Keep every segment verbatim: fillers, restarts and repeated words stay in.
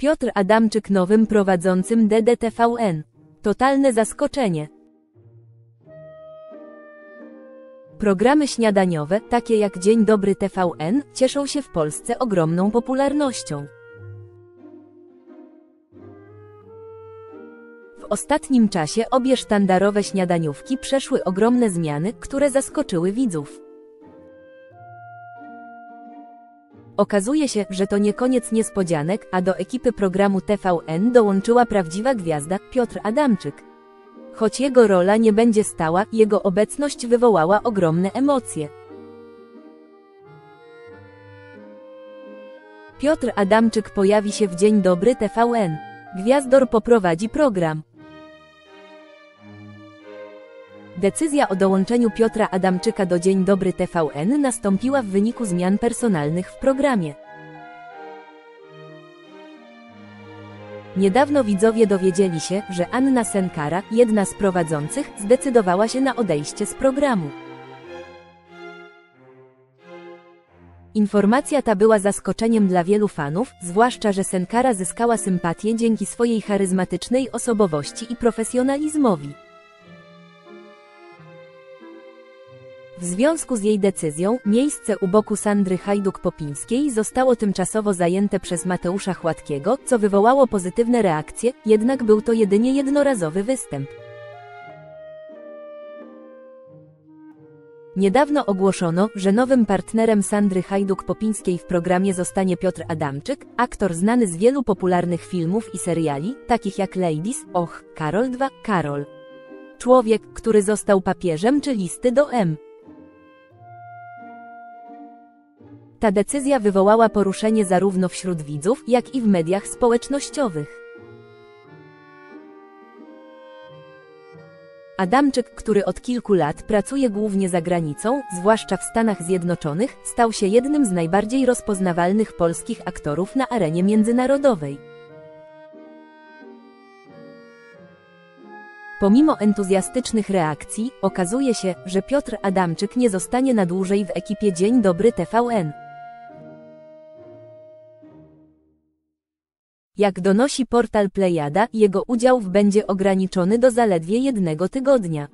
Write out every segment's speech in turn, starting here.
Piotr Adamczyk nowym prowadzącym D D T V N. Totalne zaskoczenie. Programy śniadaniowe, takie jak Dzień Dobry T V N, cieszą się w Polsce ogromną popularnością. W ostatnim czasie obie sztandarowe śniadaniówki przeszły ogromne zmiany, które zaskoczyły widzów. Okazuje się, że to nie koniec niespodzianek, a do ekipy programu T V N dołączyła prawdziwa gwiazda, Piotr Adamczyk. Choć jego rola nie będzie stała, jego obecność wywołała ogromne emocje. Piotr Adamczyk pojawi się w Dzień Dobry T V N. Gwiazdor poprowadzi program. Decyzja o dołączeniu Piotra Adamczyka do Dzień Dobry T V N nastąpiła w wyniku zmian personalnych w programie. Niedawno widzowie dowiedzieli się, że Anna Senkara, jedna z prowadzących, zdecydowała się na odejście z programu. Informacja ta była zaskoczeniem dla wielu fanów, zwłaszcza że Senkara zyskała sympatię dzięki swojej charyzmatycznej osobowości i profesjonalizmowi. W związku z jej decyzją, miejsce u boku Sandry Hajduk-Popińskiej zostało tymczasowo zajęte przez Mateusza Chładkiego, co wywołało pozytywne reakcje, jednak był to jedynie jednorazowy występ. Niedawno ogłoszono, że nowym partnerem Sandry Hajduk-Popińskiej w programie zostanie Piotr Adamczyk, aktor znany z wielu popularnych filmów i seriali, takich jak Ladies, Och, Karol dwa, Karol. Człowiek, który został papieżem czy Listy do M. Ta decyzja wywołała poruszenie zarówno wśród widzów, jak i w mediach społecznościowych. Adamczyk, który od kilku lat pracuje głównie za granicą, zwłaszcza w Stanach Zjednoczonych, stał się jednym z najbardziej rozpoznawalnych polskich aktorów na arenie międzynarodowej. Pomimo entuzjastycznych reakcji, okazuje się, że Piotr Adamczyk nie zostanie na dłużej w ekipie Dzień Dobry T V N. Jak donosi portal Plejada, jego udział w będzie ograniczony do zaledwie jednego tygodnia.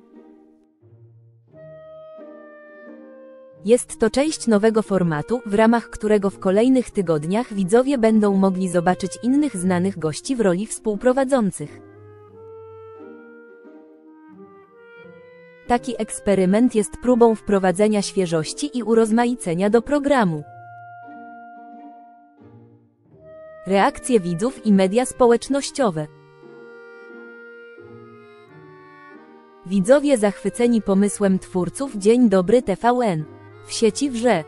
Jest to część nowego formatu, w ramach którego w kolejnych tygodniach widzowie będą mogli zobaczyć innych znanych gości w roli współprowadzących. Taki eksperyment jest próbą wprowadzenia świeżości i urozmaicenia do programu. Reakcje widzów i media społecznościowe. Widzowie zachwyceni pomysłem twórców Dzień Dobry T V N. W sieci wrze.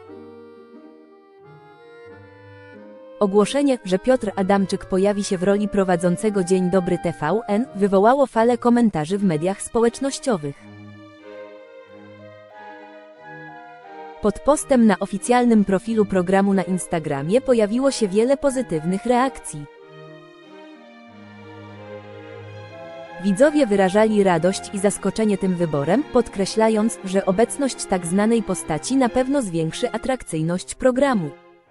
Ogłoszenie, że Piotr Adamczyk pojawi się w roli prowadzącego Dzień Dobry T V N, wywołało falę komentarzy w mediach społecznościowych. Pod postem na oficjalnym profilu programu na Instagramie pojawiło się wiele pozytywnych reakcji. Widzowie wyrażali radość i zaskoczenie tym wyborem, podkreślając, że obecność tak znanej postaci na pewno zwiększy atrakcyjność programu.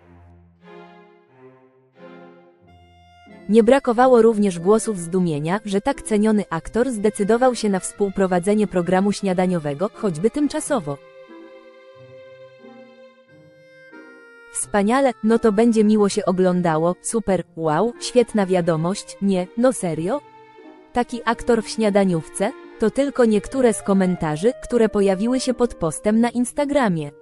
Nie brakowało również głosów zdumienia, że tak ceniony aktor zdecydował się na współprowadzenie programu śniadaniowego, choćby tymczasowo. Wspaniale, no to będzie miło się oglądało, super, wow, świetna wiadomość, nie, no serio? Taki aktor w śniadaniówce? To tylko niektóre z komentarzy, które pojawiły się pod postem na Instagramie.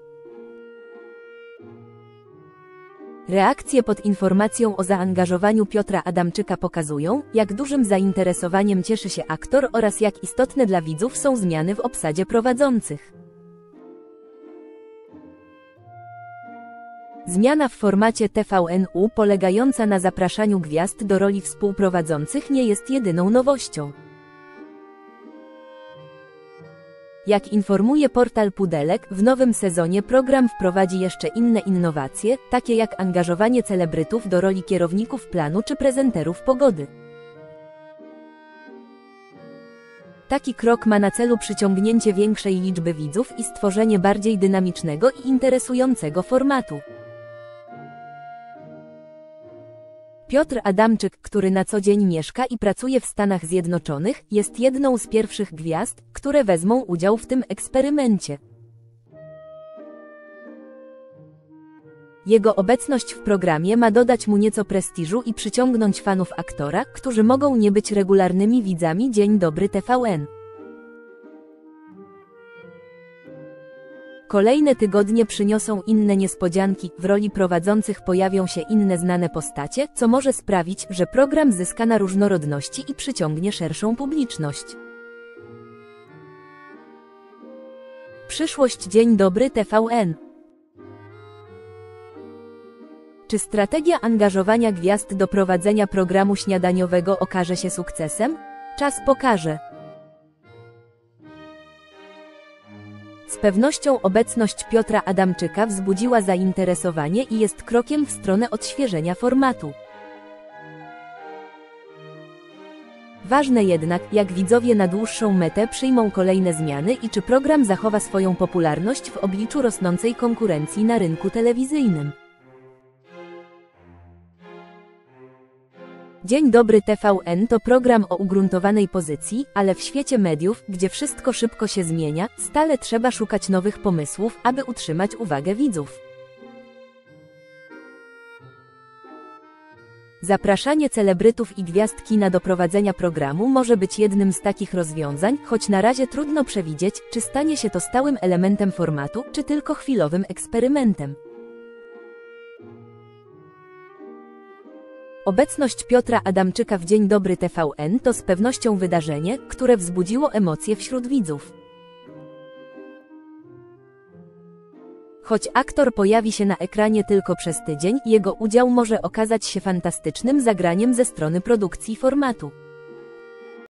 Reakcje pod informacją o zaangażowaniu Piotra Adamczyka pokazują, jak dużym zainteresowaniem cieszy się aktor oraz jak istotne dla widzów są zmiany w obsadzie prowadzących. Zmiana w formacie T V N U polegająca na zapraszaniu gwiazd do roli współprowadzących nie jest jedyną nowością. Jak informuje portal Pudelek, w nowym sezonie program wprowadzi jeszcze inne innowacje, takie jak angażowanie celebrytów do roli kierowników planu czy prezenterów pogody. Taki krok ma na celu przyciągnięcie większej liczby widzów i stworzenie bardziej dynamicznego i interesującego formatu. Piotr Adamczyk, który na co dzień mieszka i pracuje w Stanach Zjednoczonych, jest jedną z pierwszych gwiazd, które wezmą udział w tym eksperymencie. Jego obecność w programie ma dodać mu nieco prestiżu i przyciągnąć fanów aktora, którzy mogą nie być regularnymi widzami Dzień Dobry T V N. Kolejne tygodnie przyniosą inne niespodzianki, w roli prowadzących pojawią się inne znane postacie, co może sprawić, że program zyska na różnorodności i przyciągnie szerszą publiczność. Przyszłość Dzień Dobry T V N. Czy strategia angażowania gwiazd do prowadzenia programu śniadaniowego okaże się sukcesem? Czas pokaże. Z pewnością obecność Piotra Adamczyka wzbudziła zainteresowanie i jest krokiem w stronę odświeżenia formatu. Ważne jednak, jak widzowie na dłuższą metę przyjmą kolejne zmiany i czy program zachowa swoją popularność w obliczu rosnącej konkurencji na rynku telewizyjnym. Dzień Dobry T V N to program o ugruntowanej pozycji, ale w świecie mediów, gdzie wszystko szybko się zmienia, stale trzeba szukać nowych pomysłów, aby utrzymać uwagę widzów. Zapraszanie celebrytów i gwiazd kina do prowadzenia programu może być jednym z takich rozwiązań, choć na razie trudno przewidzieć, czy stanie się to stałym elementem formatu, czy tylko chwilowym eksperymentem. Obecność Piotra Adamczyka w Dzień Dobry T V N to z pewnością wydarzenie, które wzbudziło emocje wśród widzów. Choć aktor pojawi się na ekranie tylko przez tydzień, jego udział może okazać się fantastycznym zagraniem ze strony produkcji formatu.